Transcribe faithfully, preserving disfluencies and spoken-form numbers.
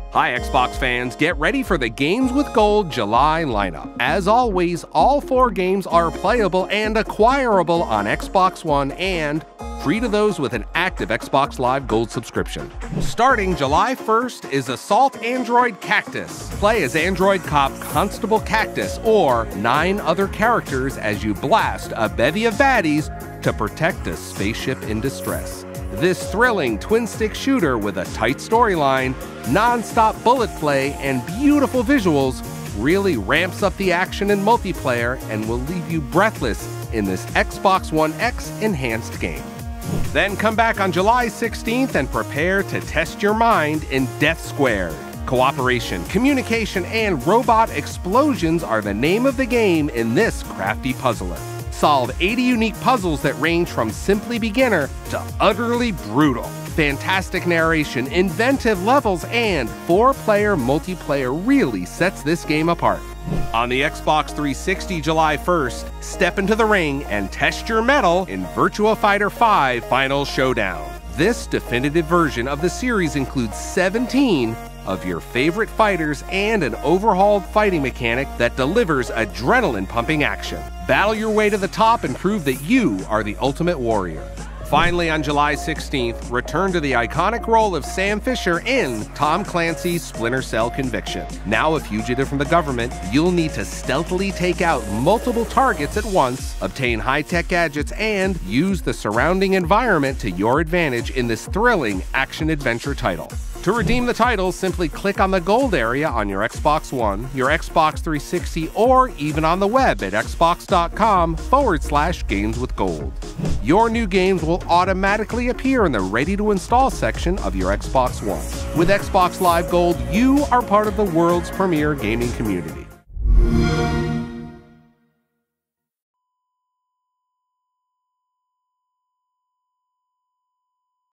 Hi Xbox fans, get ready for the Games with Gold July lineup. As always, all four games are playable and acquirable on Xbox One and free to those with an active Xbox Live Gold subscription. Starting July first is Assault Android Cactus. Play as Android Cop Constable Cactus or nine other characters as you blast a bevy of baddies to protect a spaceship in distress. This thrilling twin-stick shooter with a tight storyline, non-stop bullet play, and beautiful visuals really ramps up the action in multiplayer and will leave you breathless in this Xbox One X enhanced game. Then come back on July sixteenth and prepare to test your mind in Death Squared. Cooperation, communication, and robot explosions are the name of the game in this crafty puzzler. Solve eighty unique puzzles that range from simply beginner to utterly brutal. Fantastic narration, inventive levels, and four-player multiplayer really sets this game apart. On the Xbox three sixty July first, step into the ring and test your mettle in Virtua Fighter five Final Showdown. This definitive version of the series includes seventeen of your favorite fighters and an overhauled fighting mechanic that delivers adrenaline-pumping action. Battle your way to the top and prove that you are the ultimate warrior. Finally, on July sixteenth, return to the iconic role of Sam Fisher in Tom Clancy's Splinter Cell Conviction. Now a fugitive from the government, you'll need to stealthily take out multiple targets at once, obtain high-tech gadgets, and use the surrounding environment to your advantage in this thrilling action-adventure title. To redeem the title, simply click on the gold area on your Xbox One, your Xbox three sixty, or even on the web at xbox.com forward slash games with gold. Your new games will automatically appear in the ready-to-install section of your Xbox One. With Xbox Live Gold, you are part of the world's premier gaming community.